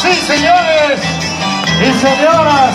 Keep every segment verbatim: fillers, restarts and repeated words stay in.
sí, señores y señoras.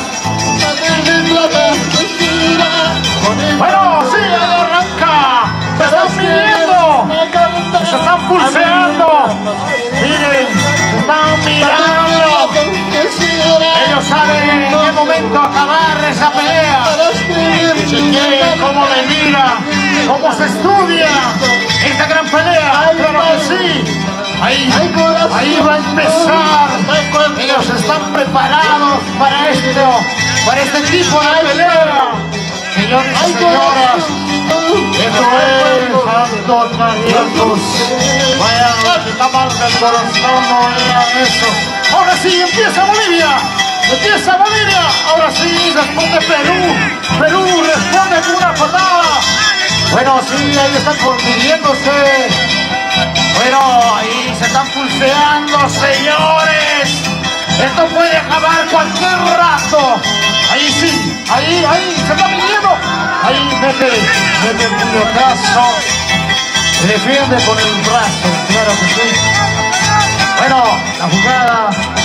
Bueno, sí, ahí arranca. Se están midiendo. Se están pulseando. Miren, se están mirando. Ellos saben en qué momento acabar esa pelea. Chequen cómo le mira, cómo se estudia esta gran pelea. Claro que sí. Ahí, ahí va a empezar. Ellos están preparados para esto, para este tipo de pelea. Señores y señoras, esto es Santos Marcos. Vaya, que está mal del corazón, no vean eso. Ahora sí, empieza Bolivia. Empieza Bolivia. Ahora sí, responde Perú. Perú responde con una patada. Bueno, sí, ahí están conviviéndose. Bueno, ahí se están pulseando, señores. Esto puede acabar cualquier rato. Ahí sí, ahí, ahí, se está midiendo. Ahí mete, mete el puñetazo. Se defiende con el brazo, claro que sí. Bueno, la jugada.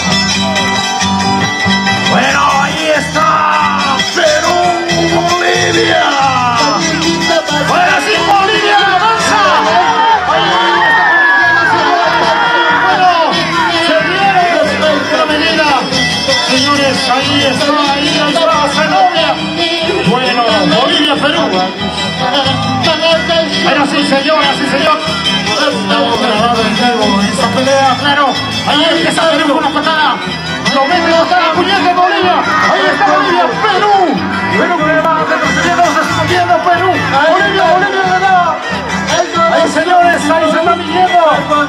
Bueno, ahí está. Perú, Bolivia. Ahora sí, Bolivia, avanza. Señores, ahí está, ahí, ahí está, Zenobia. Bueno, Bolivia, Perú. Pero sí, señoras y señores. Estamos grabando en vivo esta pelea, claro. Ahí empieza Perú con una patada. Lo mete la patada, puñete Bolivia. Ahí está Bolivia, Perú. Perú que va retrocediendo, respondiendo Perú. Bolivia, Bolivia le da. Ahí, señores, ahí se está midiendo.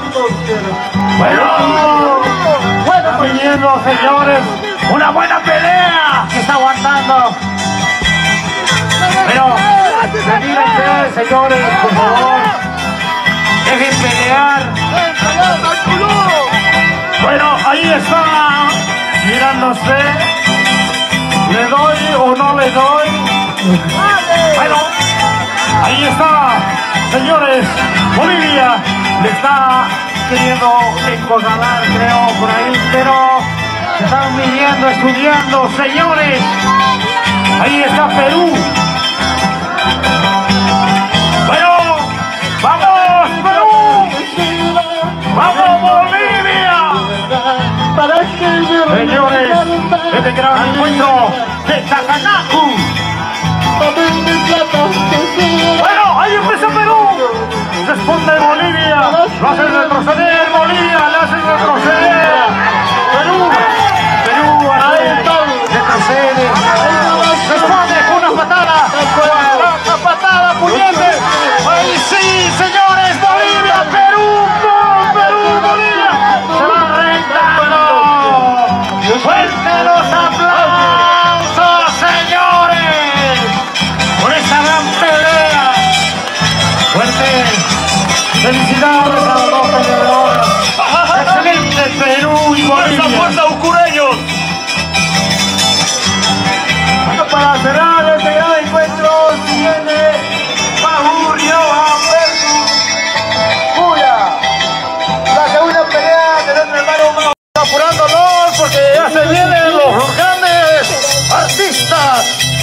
Bueno, bueno, midiendo, señores. Una buena pelea que está aguantando. Pero, retírense, señores, por favor. Dejen pelear. Bueno, ahí está. Mirándose. ¿Le doy o no le doy? Bueno, ahí está. Señores, Bolivia le está queriendo encorralar, creo, por ahí, pero se están midiendo, estudiando, señores. Ahí está Perú. Bueno, vamos Perú. Vamos Bolivia. Señores, este gran encuentro de Takanaku. Bueno, ahí empieza Perú. Responde Bolivia. Lo hace retroceder Bolivia. Lo hace retroceder Perú. Perú retrocede. Responde con una patada. Una patada, puñete. Ahí sí, señores. Bolivia, Perú. Perú, Bolivia. Se va rentando. Fuerte los aplausos, señores. Por esta gran pelea. Fuerte. Felicidades a los dos peleadores. Excelente Perú y Bolivia. ¡Fuerza, fuerza, ucureños! Bueno, para cerrar este gran encuentro viene Majurio versus Puya. La segunda pelea de nuestro hermano Mau. Apurándonos porque ya se vienen los grandes artistas.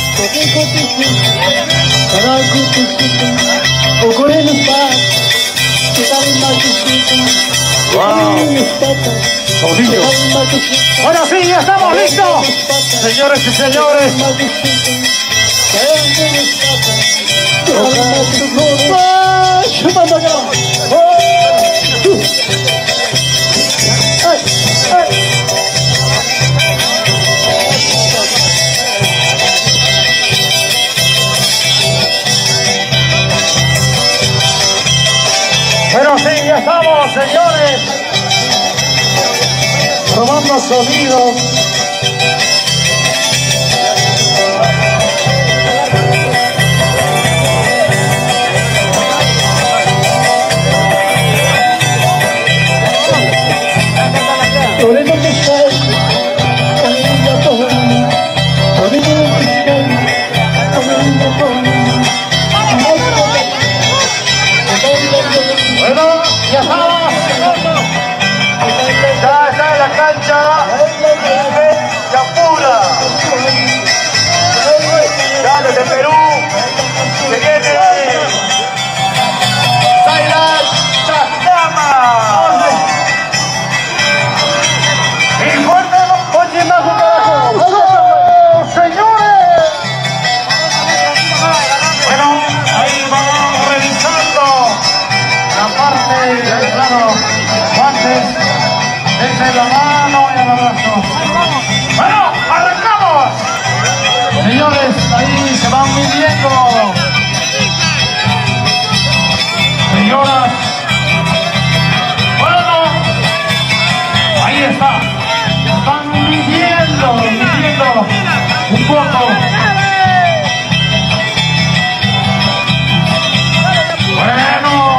Wow. Bueno, sí, ya estamos listos. Señores y señores. Pero sí, ya estamos, señores, probando sonido. Bueno, ya estamos. Ya está en la cancha. Dense la mano y el abrazo. Bueno, arrancamos. Señores, ahí se van midiendo. Señoras. Bueno, ahí está. Están midiendo, midiendo un poco. Bueno.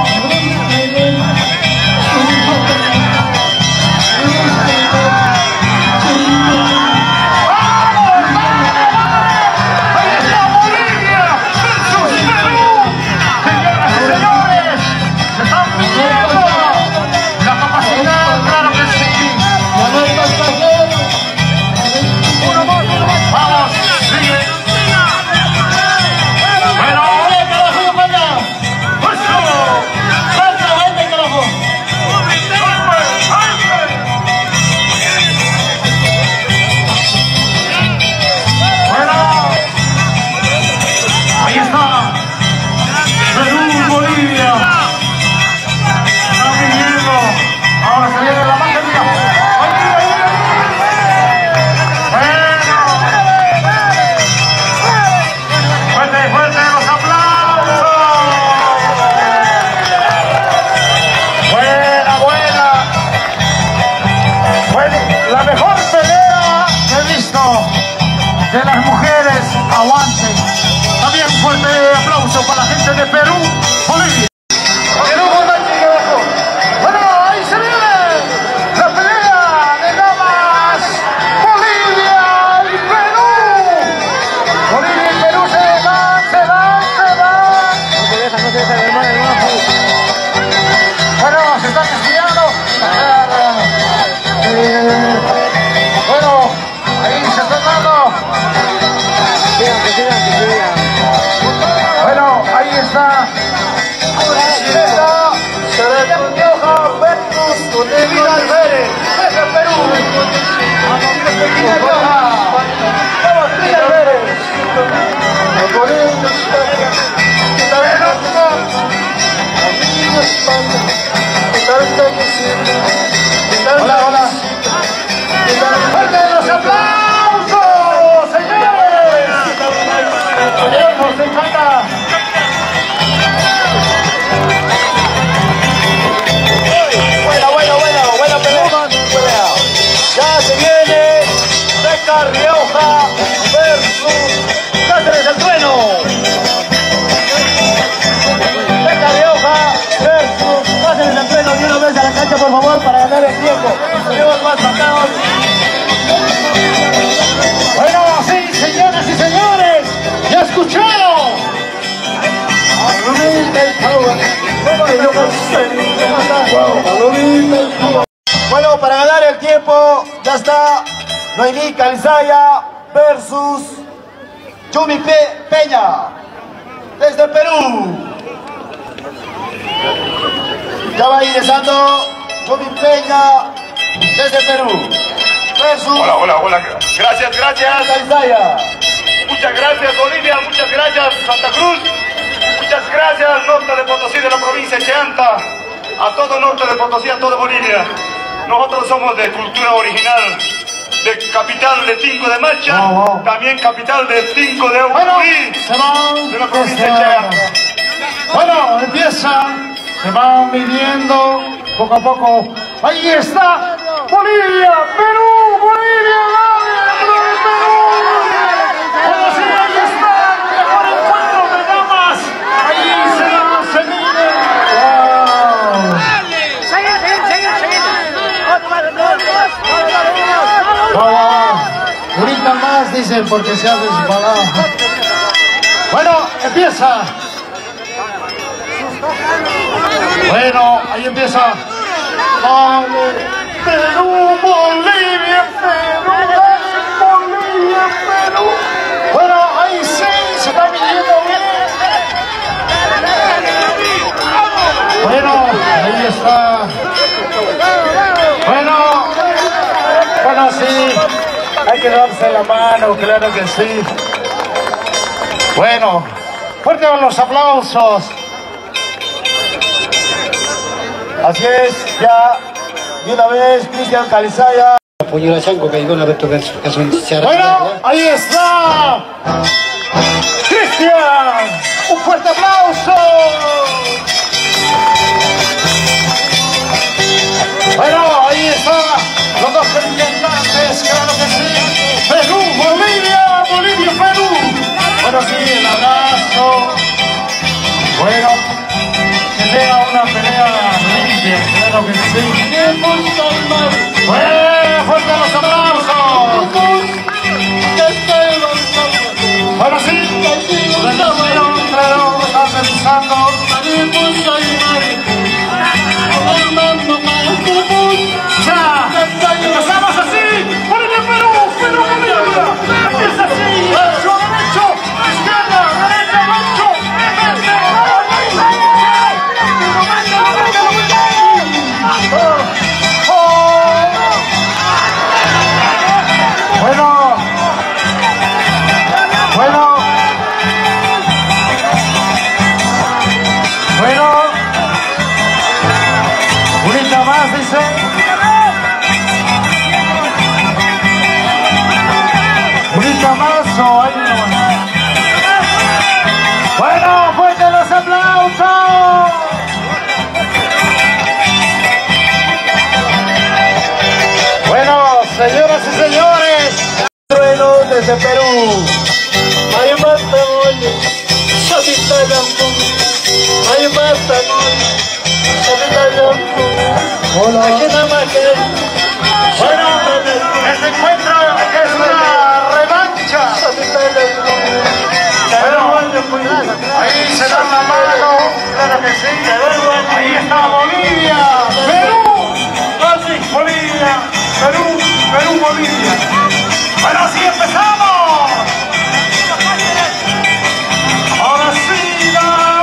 De las mujeres, aguanten. También un fuerte aplauso para la gente de Perú, Bolivia. Perú, bueno, ahí se viene la pelea de damas, Bolivia y Perú. Bolivia y Perú se van, se van, se van. No se deja, no se deja, hermano, hermano. Bueno, se están desviando. Eh, bueno, ahí se está dando. Bueno, ahí está. Será Rioja versus Bolivia Pérez. Desde Perú. Bolivia Rioja. Bolivia Pérez. Hola, hola. ¡Fuerte los aplausos, señores! ¡Nos encanta! Buena, buena, buena, buena pelea. Ya se viene Beca Rioja versus Cáceres del Trueno. Beca Rioja versus Cáceres del Trueno. De una vez a la cancha, por favor, para ganar el tiempo. Tenemos más marcados. Bueno, sí, señoras y señores, ya escucharon. Bueno, para ganar el tiempo, ya está Noemí Calizaya versus Yumi Pe Peña, desde Perú. Ya va ingresando Yumi Peña, desde Perú. Versus hola, hola, hola. Gracias, gracias. Calizaya. Muchas gracias, Bolivia. Muchas gracias, Santa Cruz. Muchas gracias, Norte de Potosí, de la provincia de Chanta. A todo Norte de Potosí, a toda Bolivia. Nosotros somos de cultura original, de capital de Cinco de Macha, wow, wow. También capital de Cinco de Bueno, Uruguay, se van de la provincia de Chanta. Bueno, empiezan, se van midiendo poco a poco. Ahí está Bolivia, Perú, Bolivia, dentro de Perú. Bueno, sí, ahí está el mejor encuentro de damas. Ahí se van, se miden. Wow. Wow, wow. Ahorita más dicen porque se ha desbalado. Bueno, empieza. Bueno, ahí empieza. Vale. Perú, Bolivia, Perú, Bolivia, Perú. Bueno, ahí sí se está midiendo bien. Bueno, ahí está. Bueno, bueno, sí. Hay que darse la mano, claro que sí. Bueno, fuerte con los aplausos. Así es, ya Y una vez, Cristian Calizaya. Apoyó a Chanco que llegó una vez tocar su caso en Seara. Bueno, ahí está. Cristian, un fuerte aplauso. Bueno, ahí está. Los dos representantes, claro que sí. Perú, Bolivia, Bolivia, Perú. Bueno, sí, el abrazo. Bueno, que sea una pelea limpia, claro que sí. Bueno, fuerte los aplausos. Bueno, sí. Claro, claro, estás pensando. Ya, empezamos así. Bolivia, Perú, Perú, Bolivia. Es así. Derecho, derecho, izquierda, derecha, derecho. Bueno, bueno, bueno, unita más, dice. Unita más o ahí nomás. Bueno, fuerte los aplausos. Bueno, señoras y señores. Trueno desde Perú. Hay más oye, Sabita Lampu. Hay más oye, Sabita Lampu. Hola. Aquí nada más que. Bueno, este encuentro es una revancha. Sabita Lampu. Bueno, ahí se dan la mano, claro que sí. Ahí está Bolivia, Perú, Bolivia, Perú, Perú, Bolivia. Bueno, así empezamos. Ahora sí, la...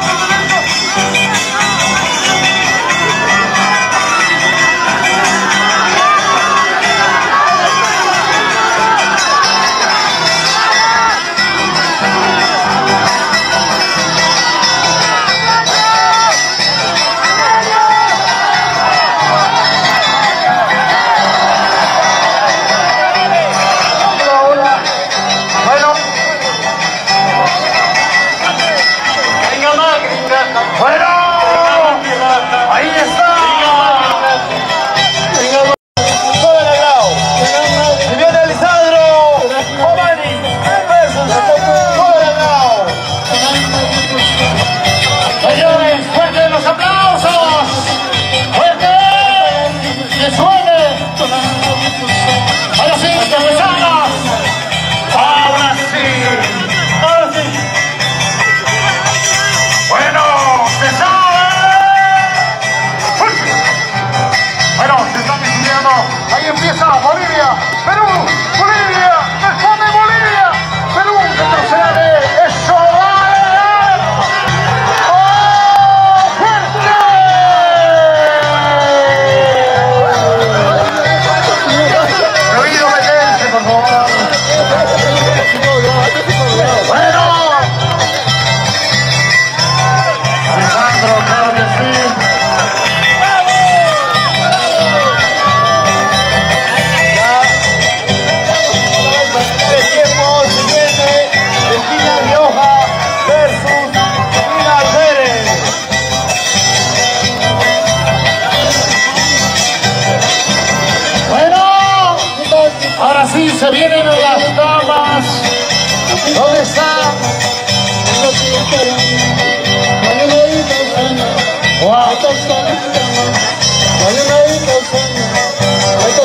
Bueno, ahí está. Todo el lado. Y viene Lisandro. Omani. Versus todo el lado. Señores, fuertes los aplausos. Fuerte. Que suene. Ahora sí, empezamos. Ahora sí. Ahora sí. Bueno, se sabe. Bueno, se están estudiando. Ahí empieza Bolivia, Perú, Bolivia, responde Bolivia, Perú, retrocede, eso vale. ¡Oh, fuerte! Prohibido meterse, por favor. Bueno. Alejandro, claro que sí. El tiempo siguiente. Esquina Rioja versus Esquina Alberes. Bueno, ahora sí se vienen las damas. ¿Dónde está? Wow.